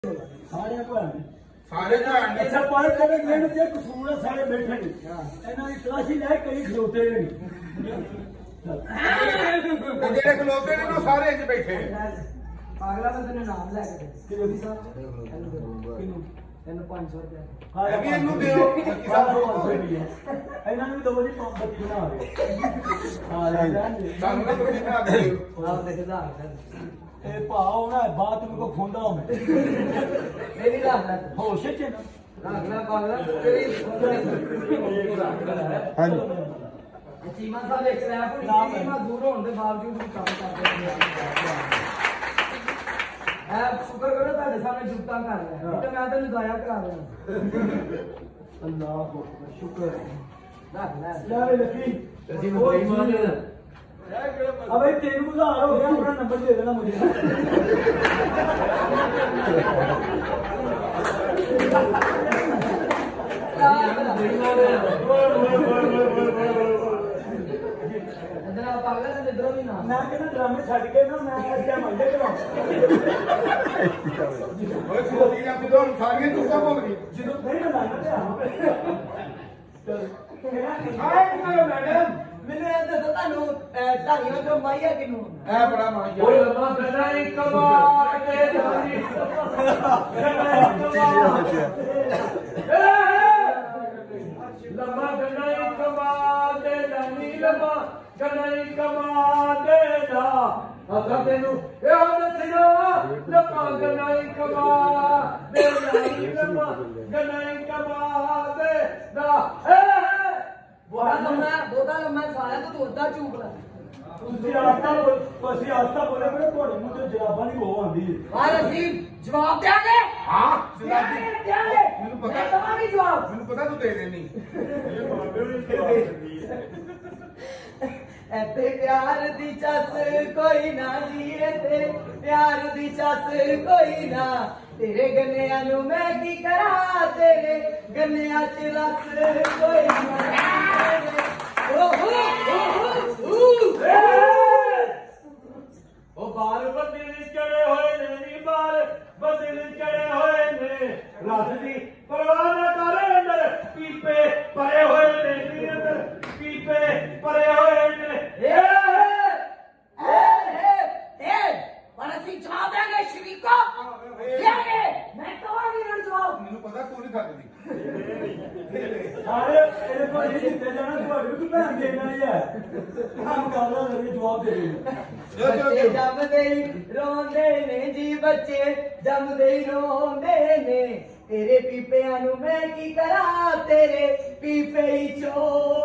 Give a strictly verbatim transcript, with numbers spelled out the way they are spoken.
सारे भैन सारे भैन अच्छा पर तेरे मेरे जे कसूर है सारे बैठे ने इन्हां दी तलाशी ले कई खलोते ने जेड़े खलोते ने वो सारे च बैठे अगला बंदे ने नाम ले के किलो दी साहब किलो ਇਹਨੂੰ पाँच सौ रुपਏ ਹਾਂ ਇਹ ਵੀ ਇਹਨੂੰ ਦਿਓ सारा पाँच सौ रुपए इन्हां ਨੂੰ दो जी पंप बत्ती बना दे हां ले जांगे ਸਾਨੂੰ ਨਾ ਤੁਸੀਂ ਬਣਾ ਦਿਓ ਆਹ ਦੇਖਦਾ ए भाव ना बात को खोंदा मैं मेरी रात है होश च ना रात ना पागल तेरी हां चीमा साहब एक रैप नाम है दूर होने के बावजूद भी काम करते हैं है शुक्र करो ਤੁਹਾਡੇ ਸਾਹਮਣੇ ਜੁਗਤਾ ਕਰ ਰਿਹਾ ਹੈ ਤੇ ਮੈਂ ਤੈਨੂੰ ਦਇਆ ਕਰਾ ਰਿਹਾ अल्लाह शुक्र ਰੱਖ ਲੈ ले लकी जी कोई मान अब तेन बुझार हो गया अपना नंबर दे देना मुझे पागल ने इधरों भी ना मैं कहना ड्रामे छड़ के ना मैं क्या मंडे कराऊं ਓਏ ਖਲੋਤੀ ਜਾਂ ਤੂੰ ਸਾਰੀਆਂ ਚੁੱਕਾਂ ਬੋਲ ਗਈ ਜਦੋਂ ਨਹੀਂ ਲਾਣਾ ਤੇ ਆਏ ਕਿਹੜਾ ਮੈਡਮ मैंने ये दसो तानू ढालियां कमाई है किनू ਐ ਬੜਾ ਮਾਂ ओए लम्मा गना ही कमाल के जानी लम्मा गना ही कमाल के जानी लम्मा गना ही कमाल के जा असा तेनू ए होने सिनो लम्मा गना ही कमाल दे जानी लम्मा गना ही कमाल दे जा ए बोला लम्मा बोला लम्मा सारा तो तोड़दा चूक ला ਤੁਸੀਂ ਆਸਤਾ ਅਸੀਂ ਆਸਤਾ ਬੋਲੇ ਮੇਰੇ ਤੁਹਾਡੇ ਮੂੰਹ ਤੇ ਜਵਾਬਾਂ ਨਹੀਂ ਹੋ ਆਂਦੀ और ਅਸੀਂ जवाब देंगे ਹਾਂ देंगे ਜਨਾਬੀ देंगे ਮੈਨੂੰ ਪਤਾ मैं तुम्हारी जवाब ਮੈਨੂੰ ਪਤਾ ਤੂੰ ਦੇ ਦੇਣੀ ऐते प्यार दी चस कोई ना जिए ते प्यार दी चस कोई ना तेरे गन्निया नु मैं की करा तेरे गन्निया च रस कोई ना ओहो ओहो ओ बाल बंदे चढ़े होए ने नी बाल बंदे चढ़े होए ने रस दी परवाह ना करे अंदर पीपे परे होए ने नी अंदर पीपे परे होए ने ए ए ए ए परसी जवाब देंगे शरीको देंगे मैं तो नहीं ना जवाब ਮੈਨੂੰ ਪਤਾ ਤੂੰ ਨਹੀਂ ਸਕਦੀ ਸਾਰੇ ਇਹਦੇ ਕੋਲ ਨਹੀਂ ਦਿੱਤੇ ਜਾਣਾ ਤੁਹਾਡੇ ਨੂੰ ਭੈਣ ਦੇਣਾ ਹੀ ਹੈ ਕੰਮ ਕਰਦਾ ਮੇਰੇ ਜਵਾਬ ਦੇ ਦੇ बच्चे जमदे रोंदे ने जी बच्चे जमदे रोंदे ने तेरे पीपे नु मैं की करा तेरे पीपे ही चो